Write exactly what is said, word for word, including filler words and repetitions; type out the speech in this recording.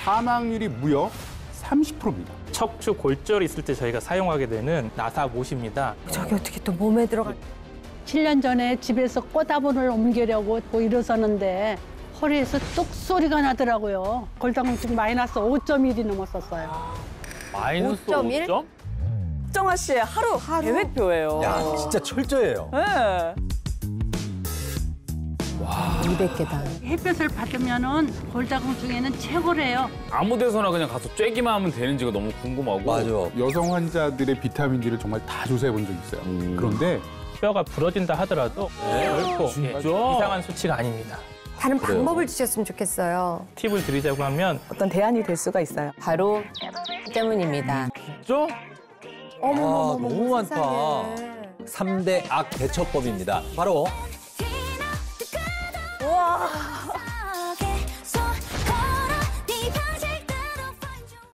사망률이 무려 삼십 퍼센트입니다. 척추 골절이 있을 때 저희가 사용하게 되는 나사못입니다. 저게 어떻게 또 몸에 들어가? 칠 년 전에 집에서 꽃다발을 옮기려고 뭐 일어서는데 허리에서 뚝 소리가 나더라고요. 골다공증 마이너스 오 점 일이 넘었었어요. 마이너스 오 점 일? 오 점? 정아 씨의 하루, 계획표예요. 야, 진짜 철저해요. 네. 이백 계단. 햇볕을 받으면은 골다공증에는 최고래요. 아무 데서나 그냥 가서 쬐기만 하면 되는지가 너무 궁금하고. 맞아. 여성 환자들의 비타민 D를 정말 다 조사해 본 적이 있어요. 그런데 뼈가 부러진다 하더라도 결코 진짜? 예, 이상한 수치가 아닙니다. 다른 그래요. 방법을 주셨으면 좋겠어요. 팁을 드리자고 하면 어떤 대안이 될 수가 있어요. 바로 때문입니다. 진짜? 어머, 아, 어머, 어머, 너무 많다. 세상에. 삼 대 악 대처법입니다. 바로 우와.